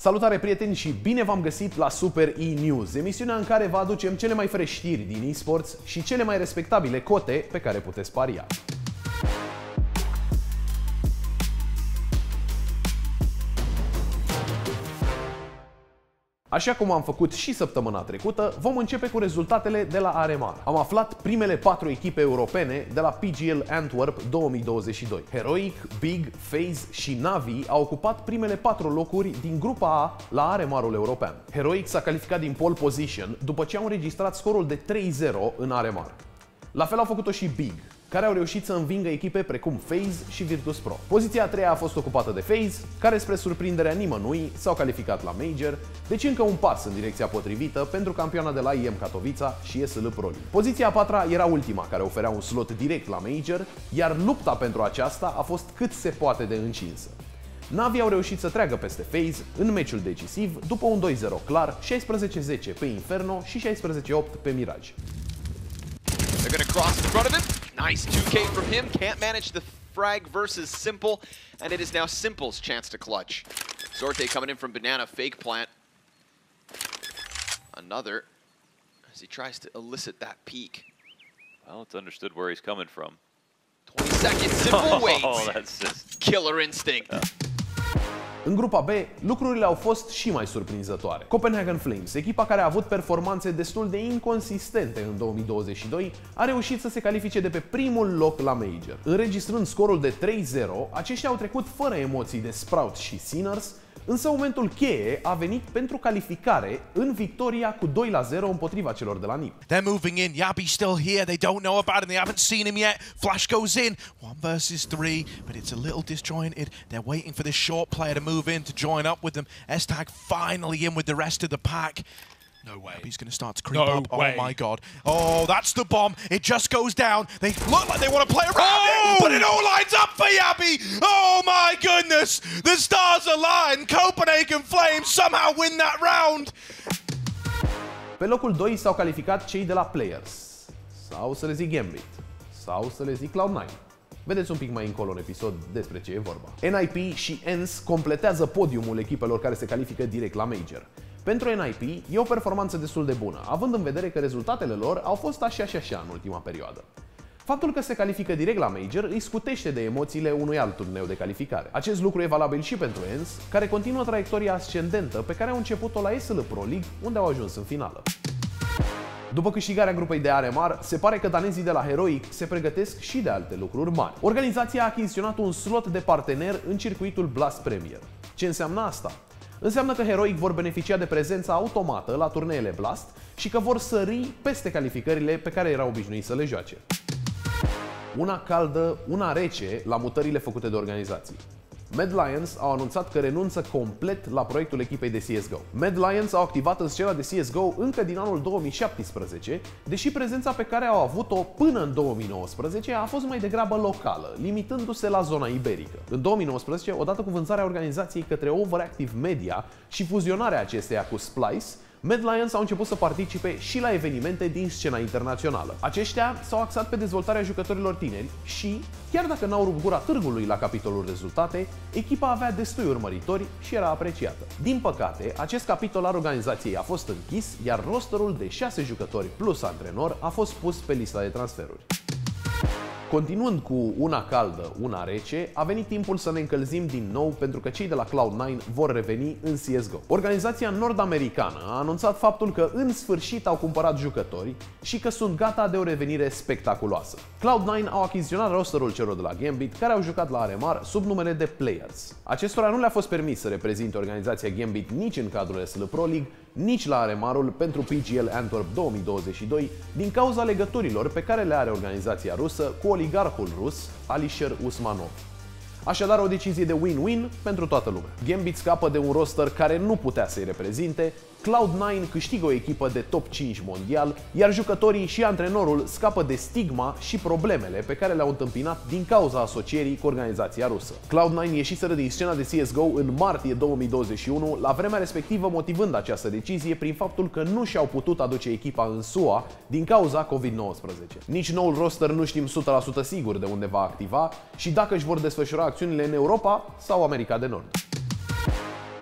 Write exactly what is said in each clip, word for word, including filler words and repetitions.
Salutare prieteni și bine v-am găsit la Super E-News, emisiunea în care vă aducem cele mai fresh știri din e-sports și cele mai respectabile cote pe care puteți paria. Așa cum am făcut și săptămâna trecută, vom începe cu rezultatele de la Aremar. Am aflat primele patru echipe europene de la P G L Antwerp două mii douăzeci și doi. Heroic, Big, FaZe și Navi au ocupat primele patru locuri din grupa A la Aremarul european. Heroic s-a calificat din pole position după ce au înregistrat scorul de trei zero în Aremar. La fel au făcut-o și Big, care au reușit să învingă echipe precum FaZe și Virtus.pro. Poziția a treia a fost ocupată de FaZe, care spre surprinderea nimănui s-au calificat la Major, deci încă un pas în direcția potrivită pentru campioana de la I M Katowice și S L Pro League. Poziția a patra era ultima, care oferea un slot direct la Major, iar lupta pentru aceasta a fost cât se poate de încinsă. Navi au reușit să treacă peste FaZe în meciul decisiv după un doi zero clar, șaisprezece zece pe Inferno și șaisprezece opt pe Mirage. They're gonna cross in front of him. Nice two K from him. Can't manage the frag versus Simple, and it is now Simple's chance to clutch. Zorte coming in from Banana, fake plant. Another, as he tries to elicit that peek. Well, it's understood where he's coming from. twenty seconds, Simple waits. Oh, that's just... Killer instinct. Yeah. În grupa B, lucrurile au fost și mai surprinzătoare. Copenhagen Flames, echipa care a avut performanțe destul de inconsistente în două mii douăzeci și doi, a reușit să se califice de pe primul loc la Major. Înregistrând scorul de trei zero, aceștia au trecut fără emoții de Sprout și Sinners, însă momentul cheie a venit pentru calificare în victoria cu doi la zero împotriva celor de la N I P. They're moving in. Yabi's still here. They don't know about him. They haven't seen him yet. Flash goes in. One versus three, but it's a little disjointed. They're waiting for this short player to move in to join up with them. S-Tag finally in with the rest of the pack. No way. He's going to start to creep no up. Way. Oh my god. Oh, that's the bomb. It just goes down. They look like they want to play around oh! it, but it all lines up for Yabi. Oh my goodness. The stars align. Copenhagen Flames somehow win that round. Pe locul doi s-au calificat cei de la Players, sau să le zic Gambit, sau să le zic Cloud nine. Vedeți un pic mai încolo în episod despre ce e vorba. N I P și E N S completează podiumul echipelor care se califică direct la Major. Pentru N I P e o performanță destul de bună, având în vedere că rezultatele lor au fost așa și așa în ultima perioadă. Faptul că se califică direct la Major îi scutește de emoțiile unui alt turneu de calificare. Acest lucru e valabil și pentru E N S, care continuă traiectoria ascendentă pe care au început-o la S L Pro League, unde au ajuns în finală. După câștigarea grupei de Aremar, se pare că danezii de la Heroic se pregătesc și de alte lucruri mari. Organizația a achiziționat un slot de partener în circuitul Blast Premier. Ce înseamnă asta? Înseamnă că Heroic vor beneficia de prezența automată la turneele Blast și că vor sări peste calificările pe care erau obișnuiți să le joace. Una caldă, una rece la mutările făcute de organizații. Mad Lions au anunțat că renunță complet la proiectul echipei de C S G O. Mad Lions au activat în scena de C S G O încă din anul două mii șaptesprezece, deși prezența pe care au avut-o până în două mii nouăsprezece a fost mai degrabă locală, limitându-se la zona iberică. În două mii nouăsprezece, odată cu vânzarea organizației către Overactive Media și fuzionarea acesteia cu Splice, Mad Lions au început să participe și la evenimente din scena internațională. Aceștia s-au axat pe dezvoltarea jucătorilor tineri și, chiar dacă n-au rupt gura târgului la capitolul rezultate, echipa avea destui urmăritori și era apreciată. Din păcate, acest capitol al organizației a fost închis, iar rosterul de șase jucători plus antrenor a fost pus pe lista de transferuri. Continuând cu una caldă, una rece, a venit timpul să ne încălzim din nou pentru că cei de la Cloud nine vor reveni în C S G O. Organizația nord-americană a anunțat faptul că în sfârșit au cumpărat jucători și că sunt gata de o revenire spectaculoasă. Cloud nine au achiziționat rosterul celor de la Gambit, care au jucat la Aremar sub numele de Players. Acestora nu le-a fost permis să reprezinte organizația Gambit nici în cadrul S L Pro League, nici la Aremarul pentru P G L Antwerp două mii douăzeci și doi, din cauza legăturilor pe care le are organizația rusă cu oligarhul rus Alisher Usmanov. Așadar, o decizie de win-win pentru toată lumea. Gambit scapă de un roster care nu putea să-i reprezinte, Cloud nine câștigă o echipă de top cinci mondial, iar jucătorii și antrenorul scapă de stigma și problemele pe care le-au întâmpinat din cauza asocierii cu organizația rusă. Cloud nine ieșiseră din scena de C S G O în martie două mii douăzeci și unu, la vremea respectivă motivând această decizie prin faptul că nu și-au putut aduce echipa în S U A din cauza COVID nouăsprezece. Nici noul roster nu știm o sută la sută sigur de unde va activa și dacă își vor desfășura acțiunile în Europa sau America de Nord.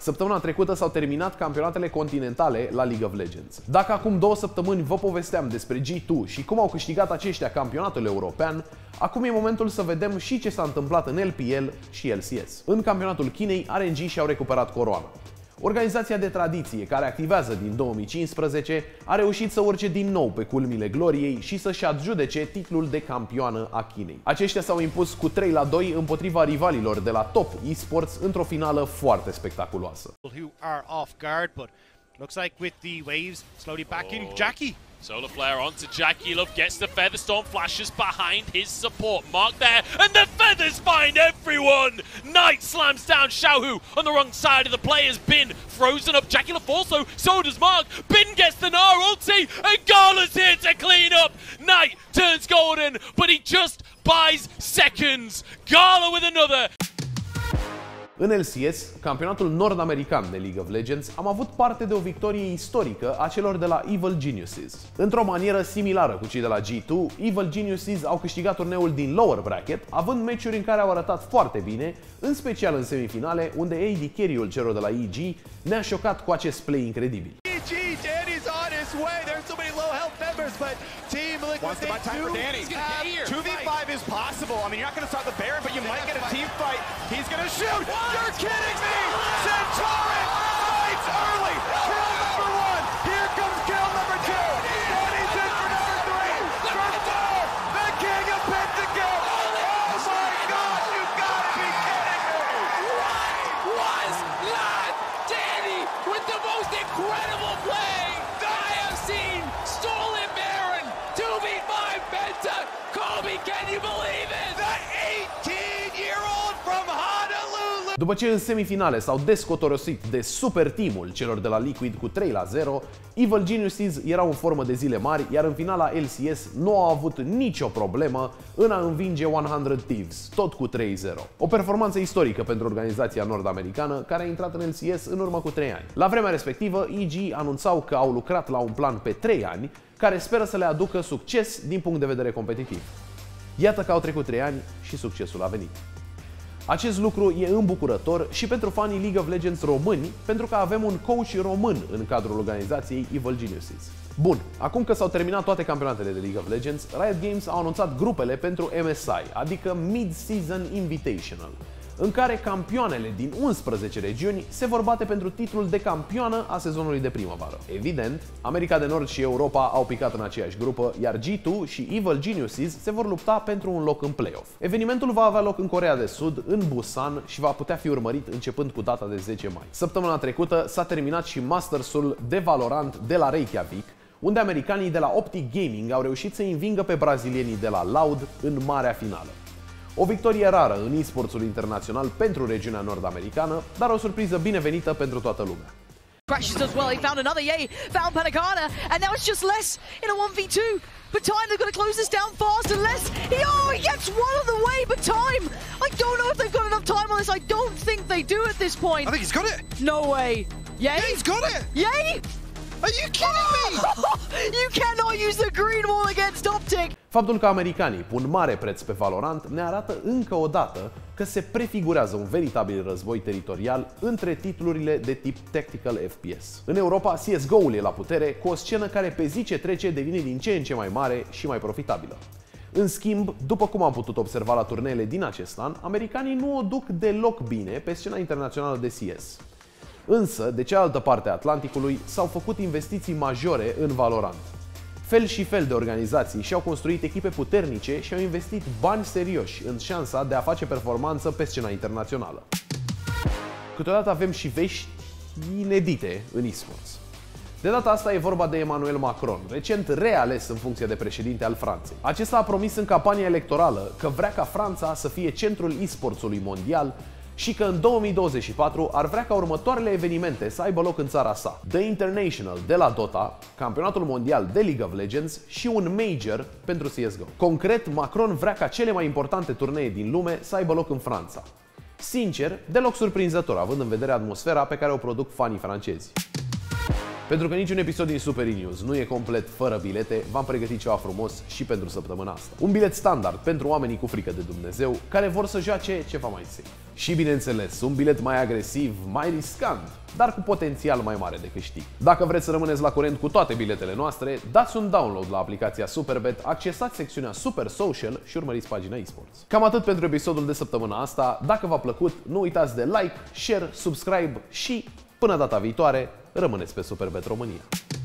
Săptămâna trecută s-au terminat campionatele continentale la League of Legends. Dacă acum două săptămâni vă povesteam despre G doi și cum au câștigat aceștia campionatul european, acum e momentul să vedem și ce s-a întâmplat în L P L și L C S. În campionatul Chinei, R N G și-au recuperat coroana. Organizația de tradiție, care activează din două mii cincisprezece, a reușit să urce din nou pe culmile gloriei și să-și adjudece titlul de campioană a Chinei. Aceștia s-au impus cu trei la doi împotriva rivalilor de la Top Esports într-o finală foarte spectaculoasă. Who are off guard, but looks like with the waves slowly back in, Jackie. Solar Flare onto Jackie. Love gets the Featherstorm, flashes behind his support Mark there, and the Feathers find everyone! Knight slams down Xiaohu on the wrong side of the play has been frozen up. Jackie Love also, so does Mark. Bin gets the Nara ulti, and Gala's here to clean up. Knight turns golden, but he just buys seconds. Gala with another. În L C S, campionatul nord-american de League of Legends, am avut parte de o victorie istorică a celor de la Evil Geniuses. Într-o manieră similară cu cei de la G doi, Evil Geniuses au câștigat turneul din lower bracket, având meciuri în care au arătat foarte bine, în special în semifinale, unde A D Carry-ul celor de la E G ne-a șocat cu acest play incredibil. E G, Danny's on his way. There's so many low health members, but Team Liquid wants to buy time for Danny. two v five is possible. I mean, you're not going to start the Baron, but you might get a team fight. He's going to shoot. You're kidding me! Centaurus fights early. Kill number one. Here comes kill number two. Danny's in for number three. For four. The king of Pentakill. Oh my God! You gotta be kidding me! Was not Danny with the most incredible play I have seen. Stolen Baron, two v five Penta. Kobe, can you believe it? The eighteen-year-old from Honolulu. După ce în semifinale s-au descotorosit de super teamul celor de la Liquid cu trei la zero, Evil Geniuses erau în formă de zile mari, iar în finala L C S nu au avut nicio problemă în a învinge o sută Thieves, tot cu trei zero. O performanță istorică pentru organizația nord-americană, care a intrat în L C S în urmă cu trei ani. La vremea respectivă, E G anunțau că au lucrat la un plan pe trei ani, care speră să le aducă succes din punct de vedere competitiv. Iată că au trecut trei ani și succesul a venit. Acest lucru e îmbucurător și pentru fanii League of Legends români, pentru că avem un coach român în cadrul organizației Evil Geniuses. Bun, acum că s-au terminat toate campionatele de League of Legends, Riot Games a anunțat grupele pentru M S I, adică Mid-Season Invitational, în care campioanele din unsprezece regiuni se vor bate pentru titlul de campioană a sezonului de primăvară. Evident, America de Nord și Europa au picat în aceeași grupă, iar G doi și Evil Geniuses se vor lupta pentru un loc în playoff. Evenimentul va avea loc în Coreea de Sud, în Busan, și va putea fi urmărit începând cu data de zece mai. Săptămâna trecută s-a terminat și Masters-ul de Valorant de la Reykjavik, unde americanii de la Optic Gaming au reușit să învingă pe brazilienii de la Loud în marea finală. O victorie rară în e-sportsul internațional pentru regiunea nord-americană, dar o surpriză binevenită pentru toată lumea. Crashes as well, he found another Yay, found Panacana, and now it's just Less in a one v two. But Time, they're going to close this down fast, and Less, he, oh, he gets one of the way, but Time, I don't know if they've got enough time on this, I don't think they do at this point. I think he's got it. No way. Yay? Yeah, he's got it. Yay? Are you kidding me? You cannot use the green wall against Optic. Faptul că americanii pun mare preț pe Valorant ne arată încă o dată că se prefigurează un veritabil război teritorial între titlurile de tip Tactical F P S. În Europa, C S G O-ul e la putere, cu o scenă care pe zi ce trece devine din ce în ce mai mare și mai profitabilă. În schimb, după cum am putut observa la turneele din acest an, americanii nu o duc deloc bine pe scena internațională de C S. Însă, de cealaltă parte a Atlanticului, s-au făcut investiții majore în Valorant. Fel și fel de organizații și-au construit echipe puternice și au investit bani serioși în șansa de a face performanță pe scena internațională. Câteodată avem și vești inedite în e-sports. De data asta e vorba de Emmanuel Macron, recent reales în funcție de președinte al Franței. Acesta a promis în campania electorală că vrea ca Franța să fie centrul e-sportsului mondial și că în două mii douăzeci și patru ar vrea ca următoarele evenimente să aibă loc în țara sa: The International de la Dota, campionatul mondial de League of Legends și un Major pentru C S G O. Concret, Macron vrea ca cele mai importante turnee din lume să aibă loc în Franța. Sincer, deloc surprinzător, având în vedere atmosfera pe care o produc fanii francezi. Pentru că niciun episod din Super E-News nu e complet fără bilete, v-am pregătit ceva frumos și pentru săptămâna asta. Un bilet standard pentru oamenii cu frică de Dumnezeu, care vor să joace ceva mai safe. Și bineînțeles, un bilet mai agresiv, mai riscant, dar cu potențial mai mare de câștig. Dacă vreți să rămâneți la curent cu toate biletele noastre, dați un download la aplicația Superbet, accesați secțiunea Super Social și urmăriți pagina eSports. Cam atât pentru episodul de săptămâna asta. Dacă v-a plăcut, nu uitați de like, share, subscribe și până data viitoare, rămâneți pe Superbet România.